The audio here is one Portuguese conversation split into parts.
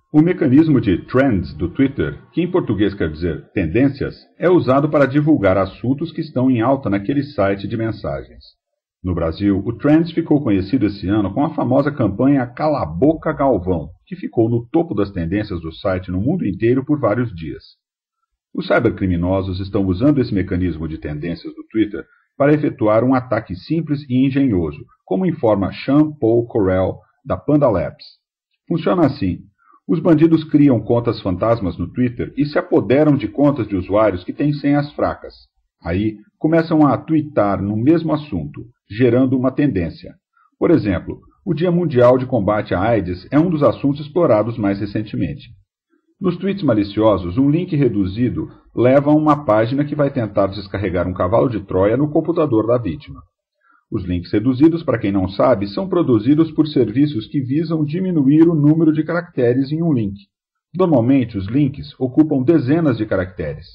O mecanismo de Trends do Twitter, que em português quer dizer tendências, é usado para divulgar assuntos que estão em alta naquele site de mensagens. No Brasil, o Trends ficou conhecido esse ano com a famosa campanha Cala a Boca Galvão, que ficou no topo das tendências do site no mundo inteiro por vários dias. Os cybercriminosos estão usando esse mecanismo de tendências do Twitter para efetuar um ataque simples e engenhoso, como informa Sean Paul Correll, da Panda Labs. Funciona assim. Os bandidos criam contas fantasmas no Twitter e se apoderam de contas de usuários que têm senhas fracas. Aí, começam a tweetar no mesmo assunto, gerando uma tendência. Por exemplo, o Dia Mundial de Combate à AIDS é um dos assuntos explorados mais recentemente. Nos tweets maliciosos, um link reduzido leva a uma página que vai tentar descarregar um cavalo de Troia no computador da vítima. Os links reduzidos, para quem não sabe, são produzidos por serviços que visam diminuir o número de caracteres em um link. Normalmente, os links ocupam dezenas de caracteres.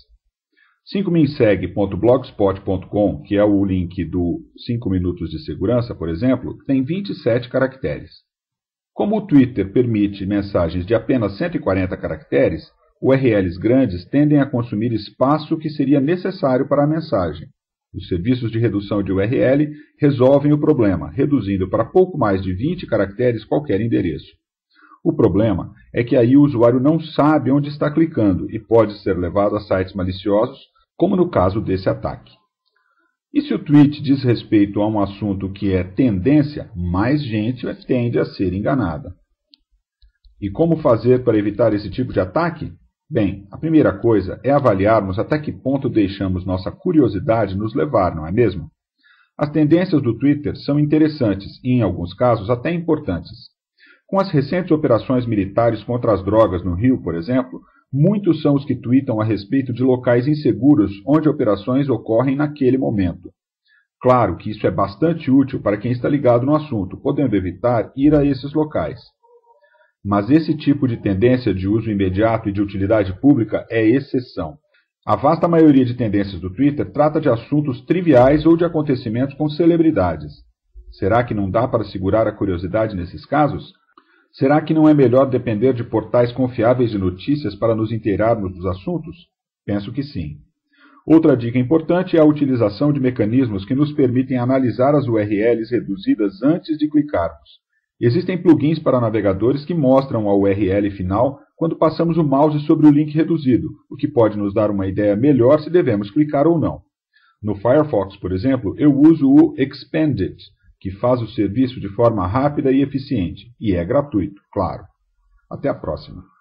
5minsegue.blogspot.com, que é o link do 5 minutos de segurança, por exemplo, tem 27 caracteres. Como o Twitter permite mensagens de apenas 140 caracteres, URLs grandes tendem a consumir espaço que seria necessário para a mensagem. Os serviços de redução de URL resolvem o problema, reduzindo para pouco mais de 20 caracteres qualquer endereço. O problema é que aí o usuário não sabe onde está clicando e pode ser levado a sites maliciosos, como no caso desse ataque. E se o tweet diz respeito a um assunto que é tendência, mais gente tende a ser enganada. E como fazer para evitar esse tipo de ataque? Bem, a primeira coisa é avaliarmos até que ponto deixamos nossa curiosidade nos levar, não é mesmo? As tendências do Twitter são interessantes e, em alguns casos, até importantes. Com as recentes operações militares contra as drogas no Rio, por exemplo, muitos são os que tweetam a respeito de locais inseguros onde operações ocorrem naquele momento. Claro que isso é bastante útil para quem está ligado no assunto, podendo evitar ir a esses locais. Mas esse tipo de tendência de uso imediato e de utilidade pública é exceção. A vasta maioria de tendências do Twitter trata de assuntos triviais ou de acontecimentos com celebridades. Será que não dá para segurar a curiosidade nesses casos? Será que não é melhor depender de portais confiáveis de notícias para nos inteirarmos dos assuntos? Penso que sim. Outra dica importante é a utilização de mecanismos que nos permitem analisar as URLs reduzidas antes de clicarmos. Existem plugins para navegadores que mostram a URL final quando passamos o mouse sobre o link reduzido, o que pode nos dar uma ideia melhor se devemos clicar ou não. No Firefox, por exemplo, eu uso o Expanded, que faz o serviço de forma rápida e eficiente, e é gratuito, claro. Até a próxima.